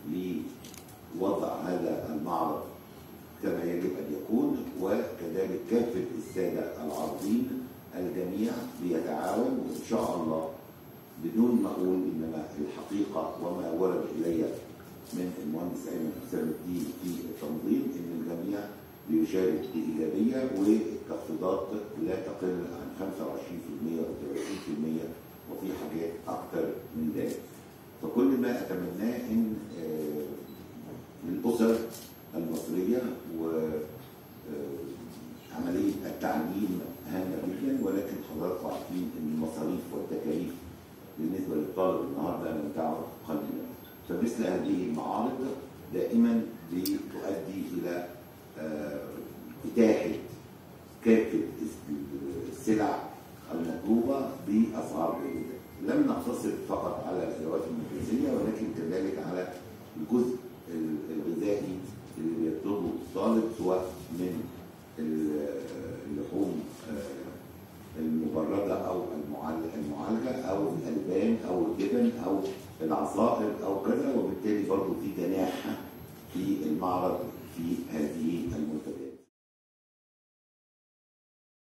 لوضع هذا المعرض كما يجب أن يكون، وكذلك كافة السادة العارضين الجميع بيتعاون، وإن شاء الله بدون ما أقول إنما الحقيقة وما ورد إلي من المهندس أيمن حسام الدين في التنظيم إن الجميع بيشارك بإيجابية، والتخفيضات لا تقل عن 25% أو 30%، وفي حاجات أكثر من ذلك. فكل ما أتمناه إن الأسر المصرية وعملية التعليم هامة جدا، ولكن حضراتكم عارفين إن المصاريف والتكاليف بالنسبة للطالب النهارده لم تعد قليلة، فمثل هذه المعارض دائما بتؤدي إلى إتاحة كافة السلع المطلوبة بأسعار جيدة. لم نقتصر فقط على الأدوات المدرسية، ولكن كذلك على الجزء الغذائي اللي بيطلبه الطالب، سواء من اللحوم المبردة أو المعالجة أو الألبان أو الجبن أو العصائر أو كذا، وبالتالي برضه في جناح في المعرض في هذه المنتجات.